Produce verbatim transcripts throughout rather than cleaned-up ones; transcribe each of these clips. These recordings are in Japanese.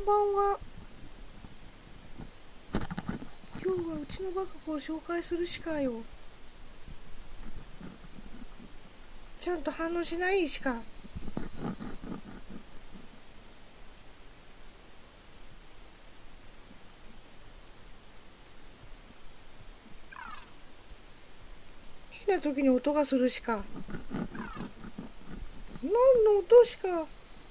んばんは。今日はうちのバカ子を紹介するしかよ。ちゃんと反応しないしか。変な時に音がするしか。何の音しか。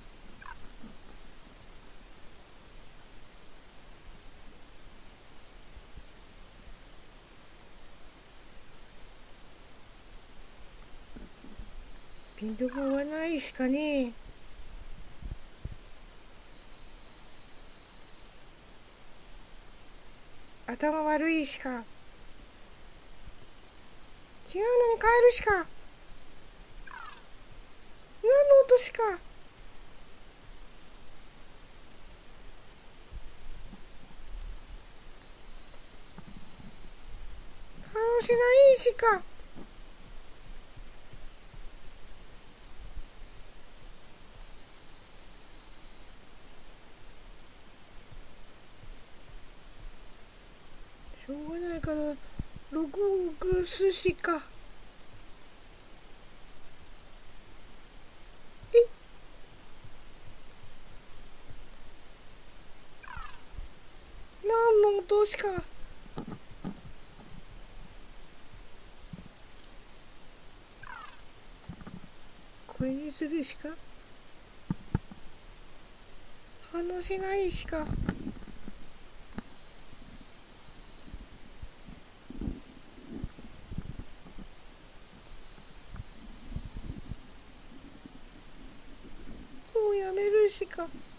ピンとこがないしかね。頭悪いしか。違うのに変えるしか。何の音しか。反応しないしか。しょうがないから録音すしか。えっ何の音しか。これにするしか。反応しないしか。もうやめるしか。